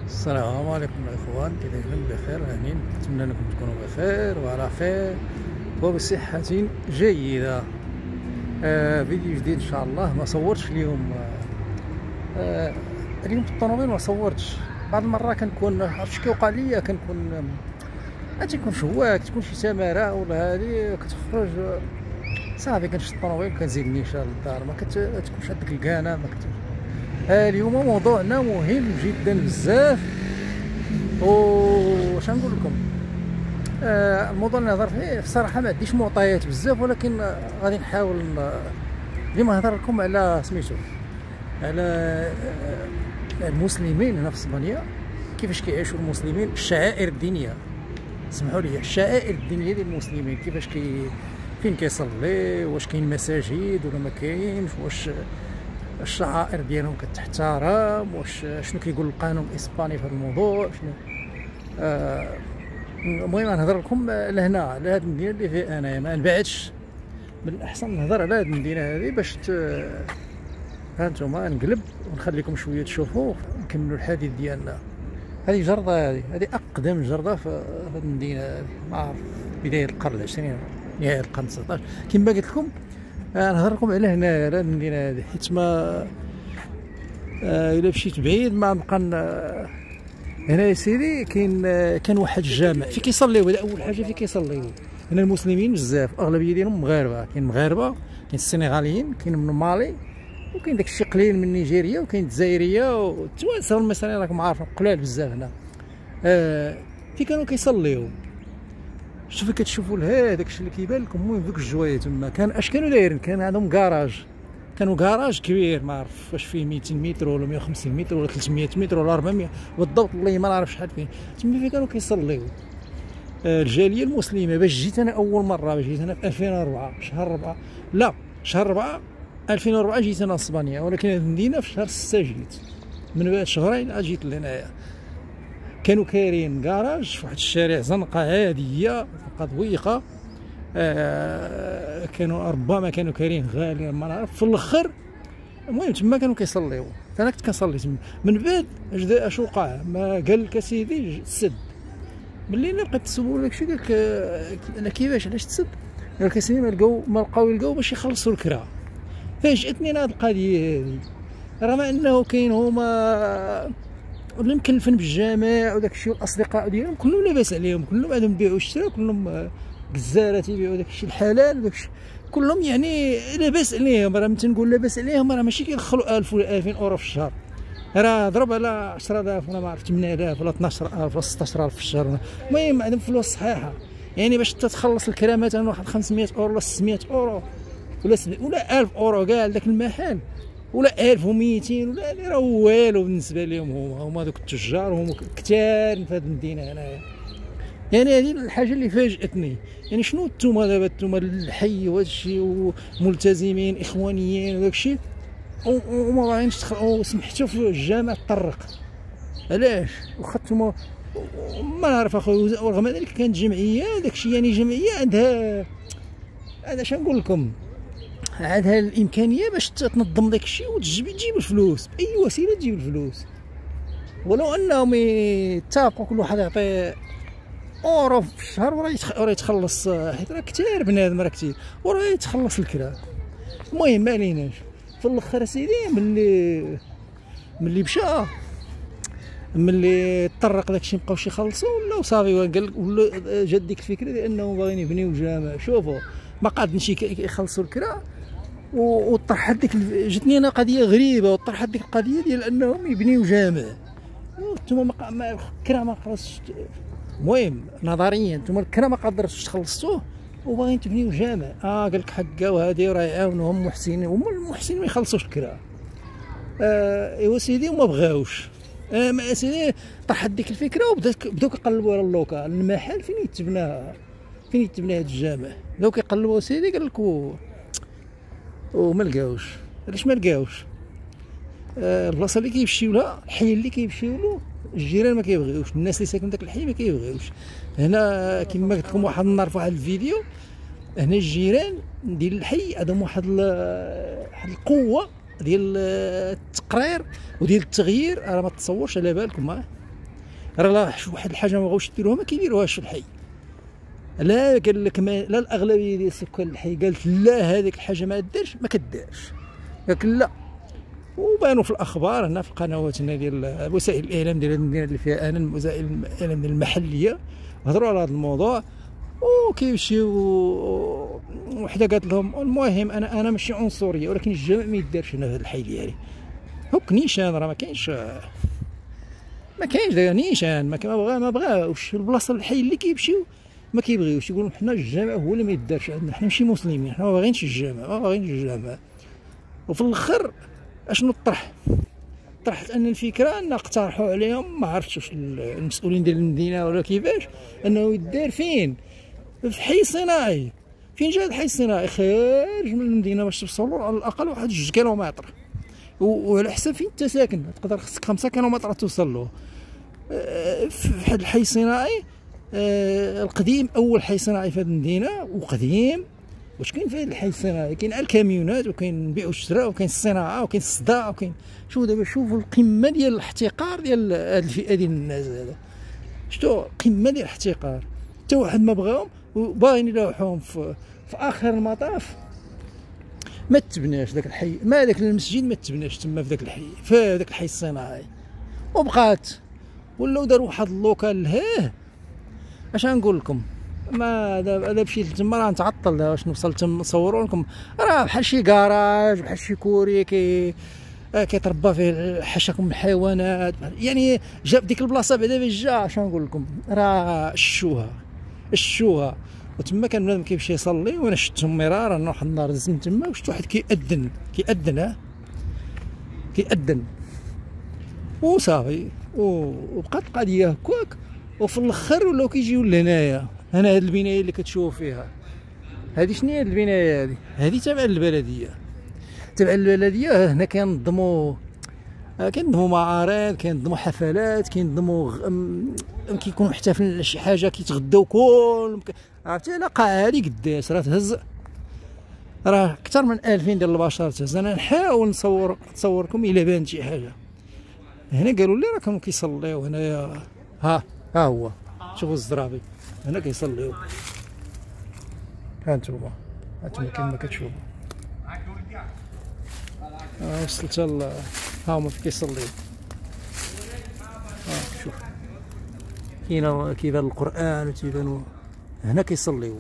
السلام عليكم الاخوان، كي دايرين؟ بخير هانيين؟ نتمنى انكم تكونوا بخير وعلى خير وبصحة جيدة. فيديو جديد ان شاء الله. ما صورتش اليوم. اليوم في الطوموبيل ما صورتش. بعض المرات كنكون عرفتش كيوقع ليا، كنكون تكون شواك، تكون شي تماره ولا هادي كتخرج صافي، كنشد الطوموبيل كنزيد نيشان للدار، ما كتكونش هاديك الكانه ما كت... اليوم موضوعنا مهم جدا بزاف. واش نقول لكم؟ الموضوع اللي نهضر فيه الصراحه ما عنديش معطيات بزاف، ولكن غادي نحاول اليوم نهضر لكم على سميتو، على المسلمين هنا في اسبانيا، كيفاش كيعيشوا المسلمين الشعائر الدينيه. سمحوا لي، الشعائر الدينيه ديال المسلمين كيفاش فين كيصلي، واش كاين مساجد ولا ما كاينش، واش الشعائر ديالهم كتحترم، واش شنو كيقول القانون الاسباني في هذا الموضوع، شنو. المهم نهضر لكم لهنا على هذه المدينه اللي فيها انايا، ما نبعدش. من الاحسن نهضر على هذه المدينه هذه باش هانتوما نقلب ونخليكم شويه تشوفوا نكملوا الحديث ديالنا. هذه جرده، هذه اقدم جرده في هذه المدينه هذه، ما عرف بدايه القرن العشرين نهايه القرن 19 كما قلت لكم. نهضر لكم على هنا على المدينه هذه، حيت ما الا مشيت بعيد ما نبقى. هنا يا سيدي كان واحد الجامع فين كيصليو. هذا اول حاجه فين كيصليو. هنا المسلمين بزاف، اغلبيه ديالهم مغاربه، كاين مغاربه، كاين السنغاليين، كاين من مالي، وكاين داكشي قليل من نيجيريا، وكاين الجزائريه والتوانسه والمصريين، راكم عارفين قلال بزاف هنا. فين كانوا كيصليو. شوفوا كتشوفوا هذاك الشيء اللي كيبان لكم. المهم دوك الجوايه تما اش كانوا دايرين؟ كان عندهم كراج، كانوا كراج كبير، ما عرف واش فيه 200 متر ولا 150 متر ولا 300 متر ولا 400 بالضبط، والله ما نعرف شحال فيه. تما فين كانوا كيصليو الجاليه المسلمه. باش جيت انا اول مره، باش جيت انا في 2004 شهر 4 2004 جيت انا لاسبانيا، ولكن هذه المدينه في شهر 6 جيت. من بعد شهرين عاد جيت لهنايا. كانوا كايرين كراج في واحد الشارع زنقه عاديه ضيقه. كانوا ربما كانوا كايرين غالي، ما نعرف. في الاخر المهم تما كانوا كيصليو، انا كنت كنصلي تما. من بعد اش وقع؟ ما قال لك اسيدي السد. ملي انا بقيت نسول داكشي، قال لك انا كيفاش علاش تسد؟ قال لك اسيدي ما لقاو يلقاو باش يخلصوا الكرا. فاجاتني انا هذه القضيه هذه، رغم انه كاين هما اللي مكلفين بالجامع وداك الشيء، والاصدقاء ديالهم كلهم لاباس عليهم، كلهم عندهم بيع وشراء، كلهم جزاره تيبيعوا داك الشيء الحلال وداك الشيء كلهم، يعني لاباس عليهم. راه ملي تنقول لاباس عليهم راه ماشي كيدخلوا 1000 ولا 2000 اورو في الشهر، راه ضرب على 10000 ولا ما عرفت 8000 ولا 12000 ولا 16000 في الشهر. المهم عندهم فلوس صحيحه، يعني باش تخلص الكرا مثلا واحد 500 اورو ولا 600 اورو ولا 1000 اورو كاع لذاك المحل، ولا 1200 ولا راه والو بالنسبه لهم. هما دوك التجار هما كثار في هذه المدينه هنايا. يعني هذه الحاجه اللي فاجاتني. يعني شنو نتوما دابا، نتوما الحي وهذا الشيء وملتزمين اخوانيين وداك الشيء، وما باغيينش سمحتوا في الجامع تطرق. علاش؟ واخا نتوما ما نعرف اخويا، ورغم ذلك كانت جمعيه داك الشيء، يعني جمعيه عندها هذا اش نقول لكم، عندها الامكانيه باش تنظم داك الشيء وتجيب الفلوس باي وسيله، تجيب الفلوس. ولو انهم يتفقوا كل واحد يعطي اورو في الشهر وراه يتخلص، حيت راه كثير بنادم، راه كثير وراه يتخلص الكرا. المهم ما عليناش. في الاخر اسيدي ملي مشى، ملي طرق داكشي مابقاوش يخلصوا ولا صافي، قال ولا جات ديك الفكره ديال انهم باغيين يبنيو جامع. شوفوا ما قادنيش يخلصوا الكرا، وطرحت ديك جاتني انا قضيه غريبه، وطرحت ديك القضيه ديال انهم يبنيو جامع. نتوما الكرا ما خلصش. المهم نظريا نتوما الكرا ما قدرتوش تخلصوه وباغيين تبنيو جامع. قال لك حكا وهادي راه يعاونوهم محسنين، هما المحسنين ما يخلصوش الكرا. ايوا سيدي وما بغاوش. ما سيدي طرحت ديك الفكره وبداو كيقلبوا على اللوكال، المحل فين يتبنى هاد الجامع. بداو كيقلبوا سيدي، قال لك وما لقاوش. علاش ما لقاوش؟ البلاصه اللي كيمشيو لها، الحي اللي كيمشيو له، الجيران ما كيبغيوش، الناس اللي ساكن داك الحي ما كيبغيوش. هنا كما قلت لكم واحد النهار في واحد الفيديو، هنا الجيران ديال الحي عندهم واحد القوه ديال التقرير وديال التغيير، راه ما تصورش على بالكم. راه واحد الحاجه ما بغاوش يديروها ما كيديروهاش في الحي. لا قال لك لا الاغلبيه ديال سكان الحي قالت لا هذيك الحاجه ما دارش ما كدارش، لكن لا. وبانوا في الاخبار هنا في القنوات هنا ديال وسائل الاعلام ديال المدينه اللي فيها انا، وسائل الاعلام المحليه، هضروا على هذا الموضوع وكيمشيو. وحده قالت لهم المهم انا ماشي عنصريه، ولكن الجماع ما يدارش هنا في هذا الحي ديالي. هوك نيشان راه ما كاينش داك نيشان، ما بغاوش البلاصه الحي اللي كيمشيو ما كيبغيوش، يقولوا حنا الجامع هو اللي ما يدارش عندنا، حنا ماشي مسلمين، حنا ما باغيينش الجامع. وفي الاخر اشنو طرحت ان الفكره ان اقترحوا عليهم، ما عرفتش واش المسؤولين ديال المدينه ولا كيفاش، انه يدار فين؟ في حي صناعي. فين جا الحي الصناعي؟ خارج من المدينه باش توصلوا على الاقل واحد 2 كيلومتر، وعلى حسب فين انت ساكن تقدر خصك 5 كيلومتر توصل له. في واحد الحي الصناعي القديم، اول حي صناعي في هذه المدينه وقديم. واش كاين في هذا الحي الصناعي؟ كاين الكاميونات، وكاين البيع والشراء، وكاين الصناعه، وكاين الصداع، وكاين شوف دابا شوفوا القمه ديال الاحتقار ديال هذه الفئه ديال الناس. هذا شتو قمه ديال الاحتقار، حتى واحد ما بغاهم وباغيين يلوحوهم في اخر المطاف. ما تبناش ذاك الحي، ما ذاك المسجد ما تبناش تما في ذاك الحي، في ذاك الحي الصناعي، وبقات ولاو داروا واحد اللوكال لهيه. اش غنقول لكم؟ ما دابا مشيت تما راه نتعطل دابا باش نوصل تما نصوروا لكم. راه بحال شي كراج، بحال شي كوري كيتربى فيه حشاكم الحيوانات، يعني جا في ديك البلاصه بعدا باش جا. اش غنقول لكم؟ راه شوها وتما كان بنادم كيمشي يصلي، وانا شفتهم مرارا. واحد النهار دزت من تما وشفت واحد كيأذن وصافي، وبقات القضيه هكاك. وفي الاخر ولاو كيجيو لهنايا. هنا هاد البنايه اللي كتشوف فيها هادي، شنو هي البنايه هادي؟ تابعه للبلديه. هنا كينظموا معارض، كينظموا حفلات، كيكونوا محتفلين على شي حاجه، كيتغداو كل عرفتي على قاعه هادي قداش راه تهز، راه اكثر من 2000 ديال البشر تهز. انا نحاول نصوركم الا بانت شي حاجه. هنا قالوا لي راه كانوا كيصليو هنايا. ها هو شوفوا الزرابي هنا كيصليو. ها انتوما كما كتشوفوا. وصلت ها هما كيصليو. شوف كيبان القران وتيبانوا هنا كيصليو.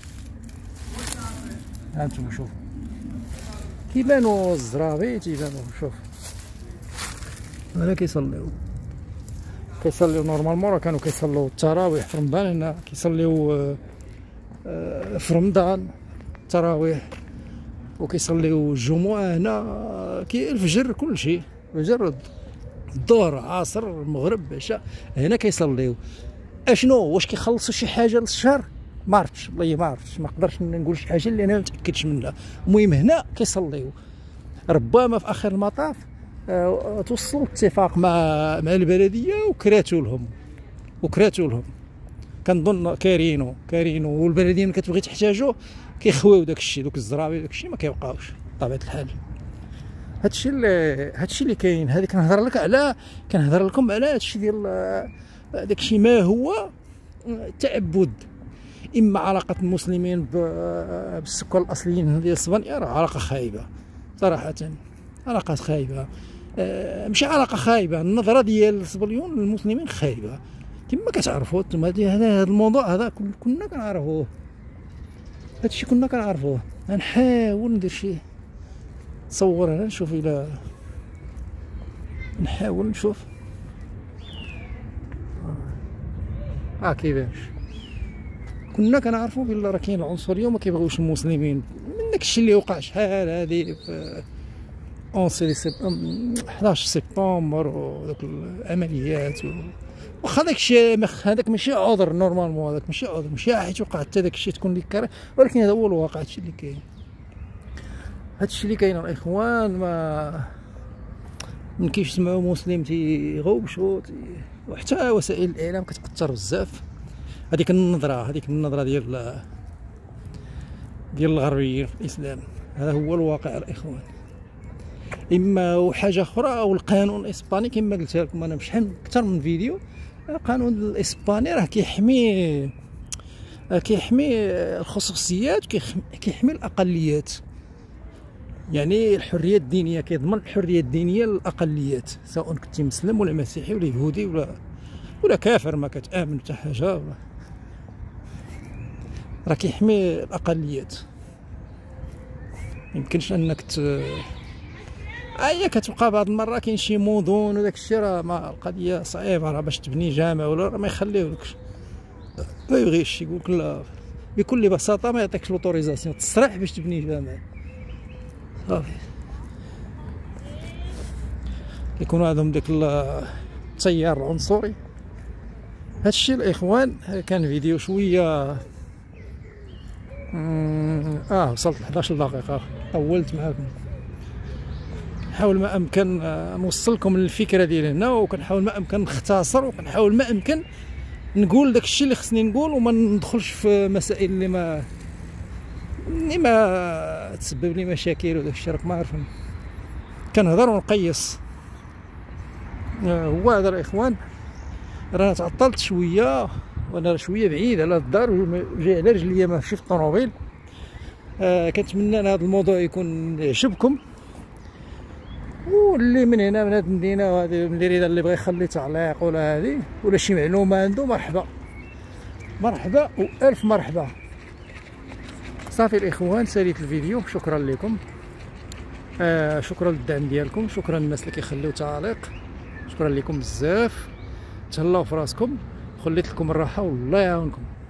ها انتم شوفوا كيبانوا الزرابي، تيبانوا. شوف هنا كيصليو نورمالمون. راه كانوا كيصليو التراويح في رمضان، هنا كيصليو في رمضان التراويح، وكيصليو الجمعه هنا الفجر، كل شيء، الفجر، الظهر، عصر، المغرب، عشاء، هنا كيصليو. اشنو واش كيخلصوا شي حاجه للشهر؟ ما عرفتش والله، ما نقدرش نقول شي حاجه اللي انا ما متاكدش منها. المهم هنا كيصليو. ربما في اخر المطاف توصلوا اتفاق مع البلديه وكراتوا لهم. كنظن كارينو والبلديه ملي كتبغي تحتاجو كيخويو داك الشيء، دوك الزرابي داك الشيء ما كيبقاوش بطبيعه الحال. هادشي اللي كاين. هذه كنهضر لكم على هادشي ديال داكشي ما هو تعبد. اما علاقه المسلمين بالسكان الاصليين ديال اسبانيا راه علاقه خايبه صراحه، علاقات خايبه. ماشي علاقه خايبه، النظره ديال الصبليون للمسلمين خايبه كما كتعرفوا انتم. هذا الموضوع هذا كنا كنعرفوه، هادشي كنا كنعرفوه. غنحاول ندير شي نصور هنا نشوف الى نحاول نشوف كيفاش كنا كنعرفوا بلي راه كاين العنصريه وما كيبغيوش المسلمين. من داكشي اللي وقع شحال هادي في 11 سبتمبر ودوك العمليات واخا داكشي هذاك ماشي عذر نورمالمون، هذاك ماشي عذر، ماشي حيت وقع حتى داكشي تكون لك كاره، ولكن هذا هو الواقع. هادشي اللي كاين الاخوان. ما من كيسمعوا مسلم تيغوبشوا، وحتى وسائل الاعلام كتكثر بزاف هذيك النظره ديال الغربيين في الاسلام. هذا هو الواقع الاخوان. اما وحاجه اخرى، او القانون الاسباني كما قلت لكم انا بشحال اكثر من فيديو. القانون الاسباني راه كيحمي الخصوصيات، كيحمي الاقليات. يعني الحريه الدينيه، كيضمن الحريه الدينيه للاقليات، سواء كنتي مسلم ولا مسيحي ولا يهودي ولا كافر ما كتامن حتى حاجه، راه كيحمي الاقليات. يمكنش انك كتبقى بعض المره كاين شي مدن وداك الشيء، راه ما القضيه صعيبه، راه باش تبني جامع ولا راه ما يخليولكش، ما يبغيش، يقولك لا بكل بساطه ما يعطيكش لوطوريزاسيون تصريح باش تبني جامع. صافي كيكونوا عندهم ديك التيار العنصري. هادشي الاخوان كان فيديو شويه وصلت ل 11 دقيقه، طولت معاكم. نحاول ما امكن نوصل لكم الفكره ديالي هنا، وكنحاول ما امكن نختصر، وكنحاول ما امكن نقول داكشي اللي خصني نقول، وما ندخلش في مسائل اللي ما تسبب لي مشاكل وداكشي، راكم عارفين كنهضر ونقيس. هو هذا الاخوان، رانا تعطلت شويه، وانا شويه بعيد على الدار وجاي على رجليا ماشي في الطوموبيل. كنتمنى ان هذا الموضوع يكون يعجبكم، واللي من هنا من هذه المدينه وهذه من اللي بغى يخلي تعليق ولا هذه ولا شي معلومه عنده، مرحبا مرحبا والف مرحبا. صافي الاخوان، ساليت الفيديو، شكرا لكم. شكرا للدعم ديالكم، شكرا للناس اللي كيخليو تعاليق، شكرا لكم بزاف. تهلاو في راسكم، خليت لكم الراحه والله يعاونكم.